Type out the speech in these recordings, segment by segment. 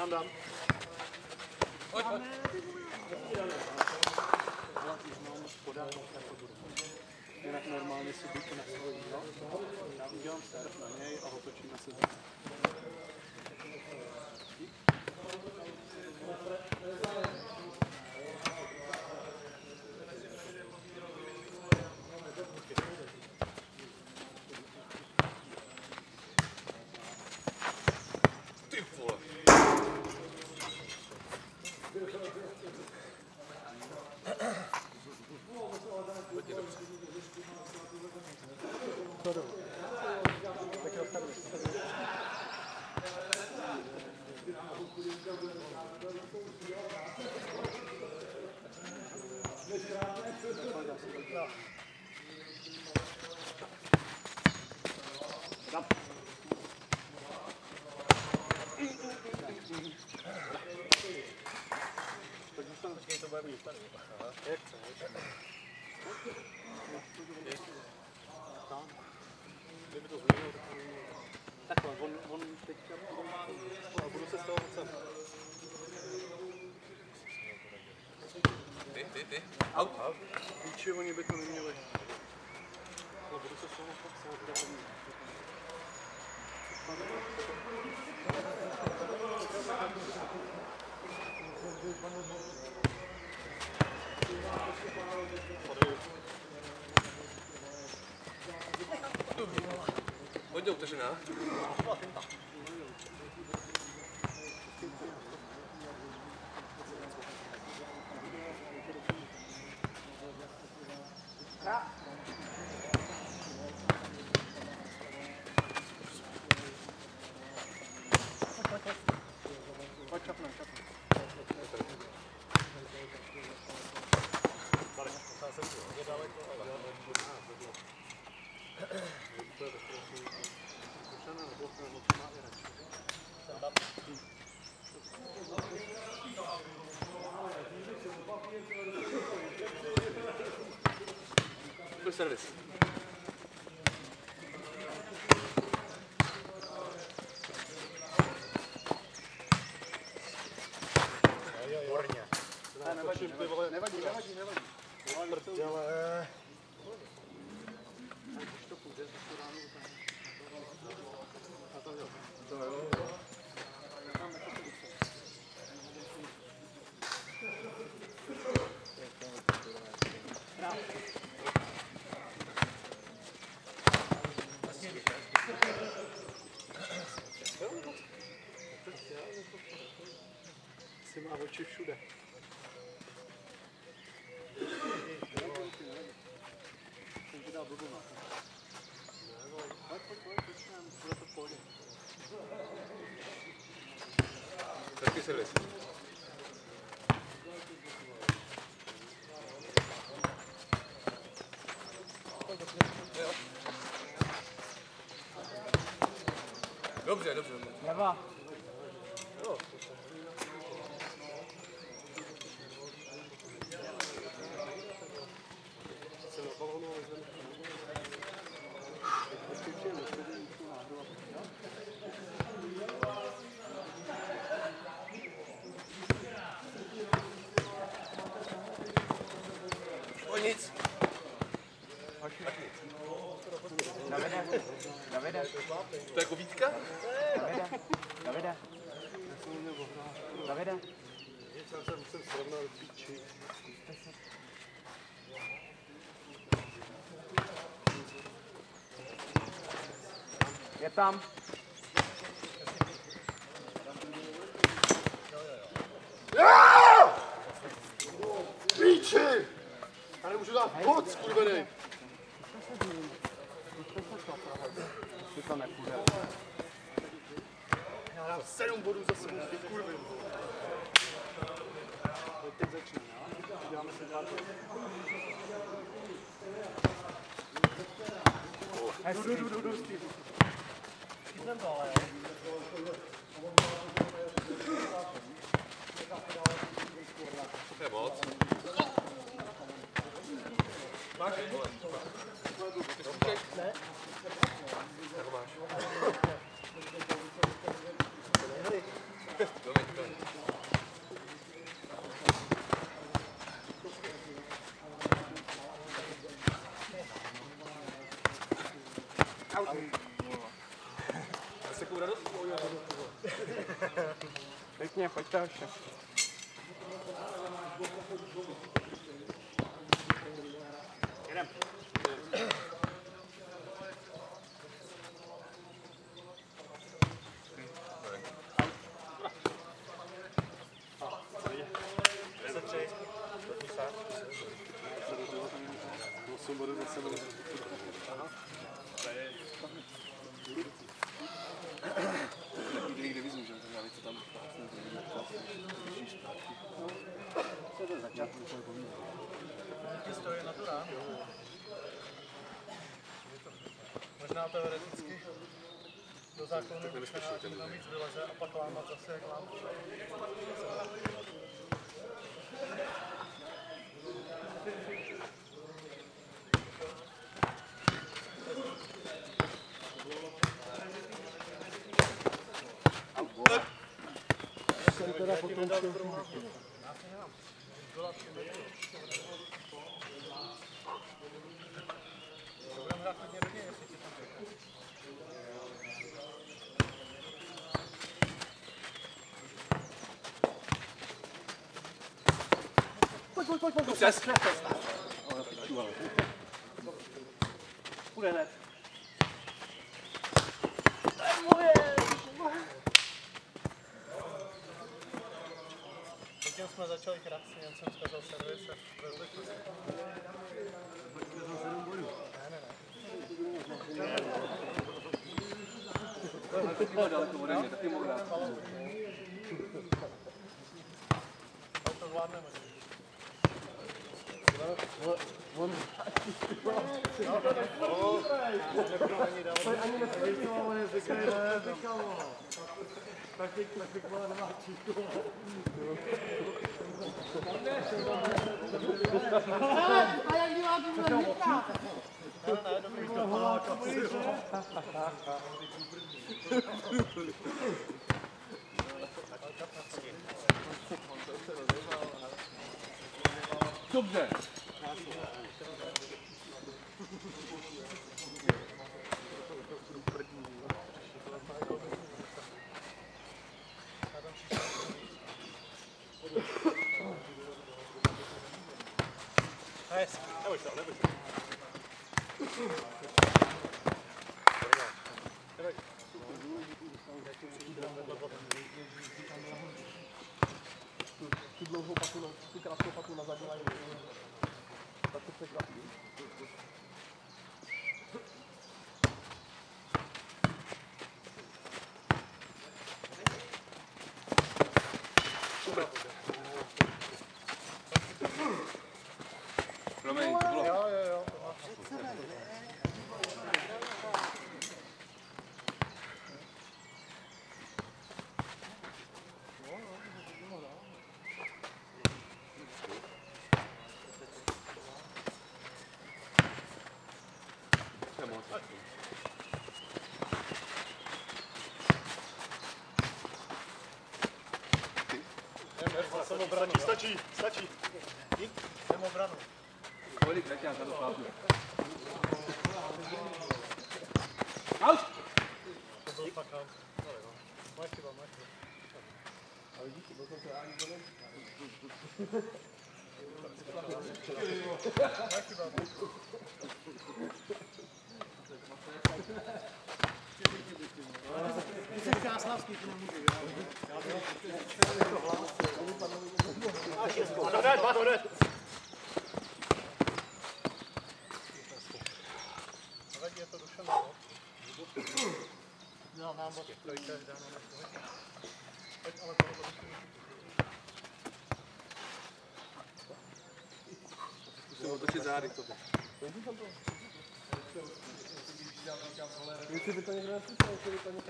Dám. Pojď. Jinak normálně si buď na svojí, no? Já udělám surf na něj a otočím na sebe. Ty vole. Hodně dobře. Počkej, to bude mít tady. Jak chceš? Kdyby to změnil, tak to změnil. Takhle, on teďka a budu se z toho moc. Ty. Au. Píči, oni by to neměli. Ale budu se z toho moc psát. Hodně utržená. Pojď čapnout. Je daleko, ale... To je takový... Kušená nebo má i radši. Jsem tam. Byl servis. Horně. Nevadí, ty vole. Nevadí. Prdele. Když to půjde, tak to dáme a to jo. To jo. Si má oči všude. Jsem ti dal blbou máta. Pojď, bude to v pohodě. Taky servis. Dobře. Leva. Jo. Jsem na balónu, ale zde O nic. Davide. To je jako Vítka? Davide. Já jsem srovnal píči. Je tam. Píči! Já nemůžu dát moc, kurvenej. Už to nepůjde. Já dám 7 bodů za sebou, ty kurvy. Teď začne, no? Děláme se dál. Jdu, Steve. Chytnem to, ale jo. To je moc. Máš? Ne? Jak máš? S takovou radostí. Pěkně, pojďte ještě. Jedem. Někde vyzvu, že já něco tam Co to začat? To je naturální. Možná teoreticky do záklonu tam víc vyleze a pak lámat zase jak lámat. Jsem teda potom Budeme hrát hodně rodně, jestli ti tam řekne. Pojď. Přes. Půjde hned. Zatím jsme začali krásně, jen jsem zkazal servis a vezli to. Teď bylo daleko ode mě, taky mohl dát. Ale to zvládneme. ani neslyšel, ale neříkaj, neříkalo. Tak teď vole nemá číku. A jak dělá tu zlevníka? Ne, dobrý. Dobře. Neboj se, neboj se. Tu dlouhou patu, tu krátkou patu na zadní lajnu. Tak to překvapí. Promiň, to bylo. Jo. Jsem obranu. Stačí. Dík. Jsem obranu. Kolik, tak já za to plápnu. Out! To byl fakt out. Máš chyba. Ale díky, byl jsem to ani to Máš chyba. Ty jsi Kráslavský, ty nemůžeš. Má to hned. Vadí, je to Dušan, no? No, nám bod trojka, dá nám na pojď, ale tohle to Musím otočit zády k tobě. Jestli by to někdo neslyšel, jestli by to někdo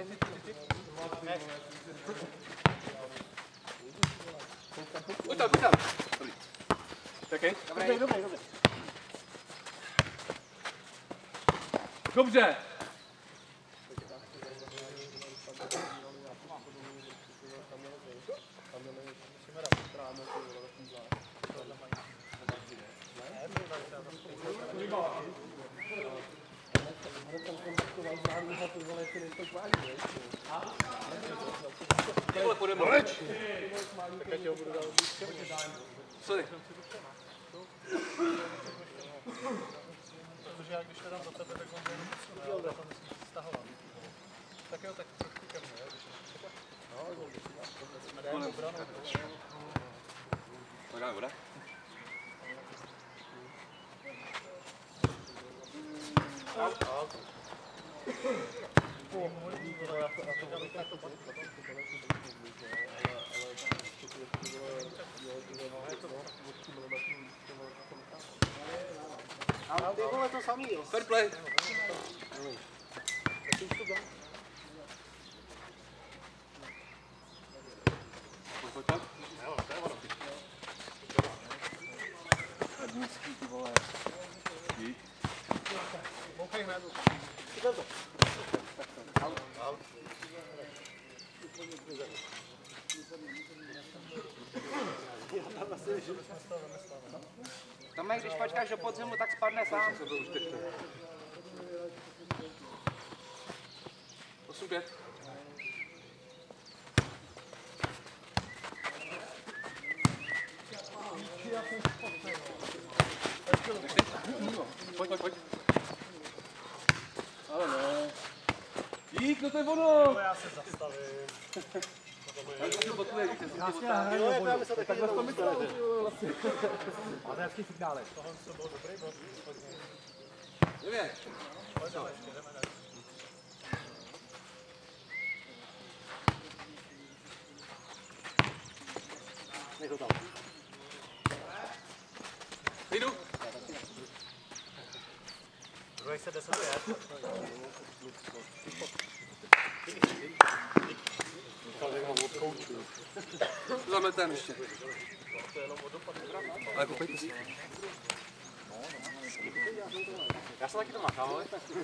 Pojď tam. Dobrý. Taky? Dobrý. Dobře. Ty vole, půjdeme. Sorry. Protože já když to dám do tebe, tak on to jenom posune, ale to musíš stahovat. Tak jo, tak trošku ke mně, jo? Jsme dáme obranu. Voda. Ale ty vole to samý, jo. Fair play. Pojď. Moukej hned. Tomek, když počkáš do podzimu, tak spadne sám. 8-5. Pojď. Ale ne. Dík, no to je ono. Já se zastavím. Já to potuje, víte, si Já to Jo, já by se taky takhle to myslel, vlastně. A to je hezký signály. Tohle to byl dobrý bod. Nevím. Pojď dál, ještě jdeme dál. Nech ho tam. Jdu. Druhý se 10-5. Zametem ještě. Ale koupejte si. Já jsem taky to machal, ale